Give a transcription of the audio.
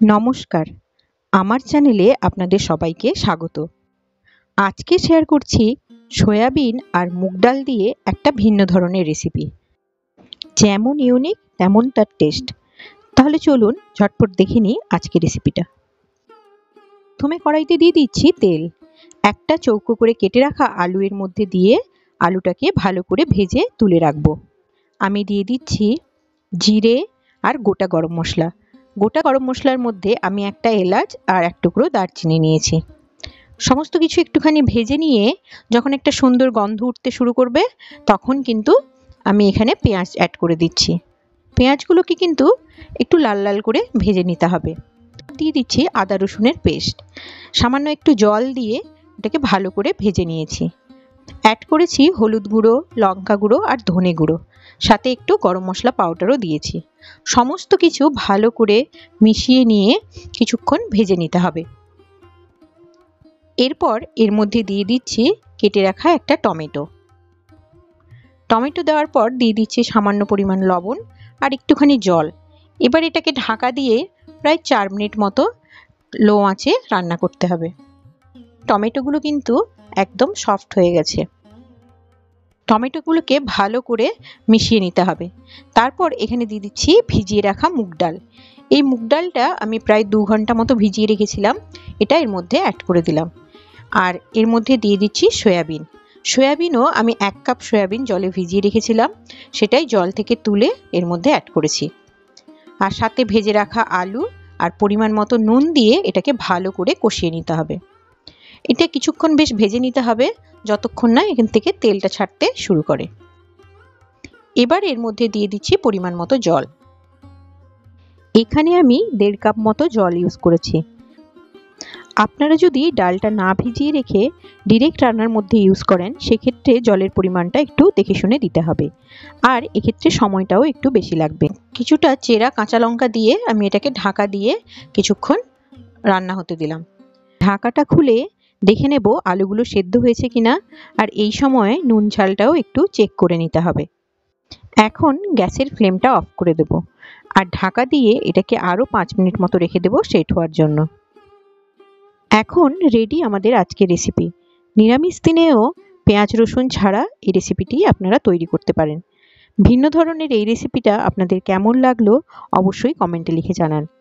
নমস্কার, আমার চ্যানেলে আপনাদের সবাইকে স্বাগত। আজকে শেয়ার করছি সয়াবিন আর মুগ ডাল দিয়ে একটা ভিন্ন ধরনের রেসিপি। যেমন ইউনিক তেমন তার টেস্ট। তাহলে চলুন ঝটপট দেখে নিই আজকের রেসিপিটা। প্রথমে কড়াইতে দিয়ে দিচ্ছি তেল। একটা চৌকো করে কেটে রাখা আলু এর মধ্যে দিয়ে আলুটাকে ভালো করে ভেজে তুলে রাখবো। আমি দিয়ে দিচ্ছি জিরে আর গোটা গরম মশলা। গোটা গরম মশলার মধ্যে আমি একটা এলাচ আর এক টুকরো দারচিনি নিয়েছি। সমস্ত কিছু একটুখানি ভেজে নিয়ে যখন একটা সুন্দর গন্ধ উঠতে শুরু করবে তখন কিন্তু আমি এখানে পেঁয়াজ অ্যাড করে দিচ্ছি। পেঁয়াজগুলোকে কিন্তু একটু লাল লাল করে ভেজে নিতে হবে। দিয়ে দিচ্ছি আদা রসুনের পেস্ট। সামান্য একটু জল দিয়ে এটাকে ভালো করে ভেজে নিয়েছি। অ্যাড করেছি হলুদ গুঁড়ো, লঙ্কা গুঁড়ো আর ধনে গুঁড়ো, সাথে একটু গরম মশলা পাউডারও দিয়েছি। সমস্ত কিছু ভালো করে মিশিয়ে নিয়ে কিছুক্ষণ ভেজে নিতে হবে। এরপর এর মধ্যে দিয়ে দিচ্ছি কেটে রাখা একটা টমেটো। টমেটো দেওয়ার পর দিয়ে দিচ্ছি সামান্য পরিমাণ লবণ আর একটুখানি জল। এবার এটাকে ঢাকা দিয়ে প্রায় 4 মিনিট মতো লো আঁচে রান্না করতে হবে। টমেটোগুলো কিন্তু একদম সফট হয়ে গেছে। টমেটোগুলোকে ভালো করে মিশিয়ে নিতে হবে। তারপর এখানে দিয়ে দিচ্ছি ভিজিয়ে রাখা মুগ ডাল। এই মুগ ডালটা আমি প্রায় 2 ঘন্টা মতো ভিজিয়ে রেখেছিলাম, এটা এর মধ্যে অ্যাড করে দিলাম। আর এর মধ্যে দিয়ে দিচ্ছি সয়াবিন। সয়াবিনও আমি 1 কাপ সয়াবিন জলে ভিজিয়ে রেখেছিলাম, সেটাই জল থেকে তুলে এর মধ্যে অ্যাড করেছি। আর সাথে ভেজে রাখা আলু আর পরিমাণ মতো নুন দিয়ে এটাকে ভালো করে কষিয়ে নিতে হবে। এটা কিছুক্ষণ বেশ ভেজে নিতে হবে, যতক্ষণ না এখান থেকে তেলটা ছাড়তে শুরু করে। এবার এর মধ্যে দিয়ে দিচ্ছি পরিমাণ মতো জল। এখানে আমি 1.5 কাপ মতো জল ইউজ করেছি। আপনারা যদি ডালটা না ভিজিয়ে রেখে ডিরেক্ট রান্নার মধ্যে ইউজ করেন সেক্ষেত্রে জলের পরিমাণটা একটু দেখে শুনে দিতে হবে, আর এক্ষেত্রে সময়টাও একটু বেশি লাগবে। কিছুটা চেরা কাঁচা লঙ্কা দিয়ে আমি এটাকে ঢাকা দিয়ে কিছুক্ষণ রান্না হতে দিলাম। ঢাকাটা খুলে দেখে নেব আলুগুলো সেদ্ধ হয়েছে কিনা, আর এই সময় নুন ঝালটাও একটু চেক করে নিতে হবে। এখন গ্যাসের ফ্লেমটা অফ করে দেব আর ঢাকা দিয়ে এটাকে আরও 5 মিনিট মতো রেখে দেব সেট হওয়ার জন্য। এখন রেডি আমাদের আজকের রেসিপি। নিরামিষ দিনেও পেঁয়াজ রসুন ছাড়া এই রেসিপিটি আপনারা তৈরি করতে পারেন। ভিন্ন ধরনের এই রেসিপিটা আপনাদের কেমন লাগলো অবশ্যই কমেন্টে লিখে জানান।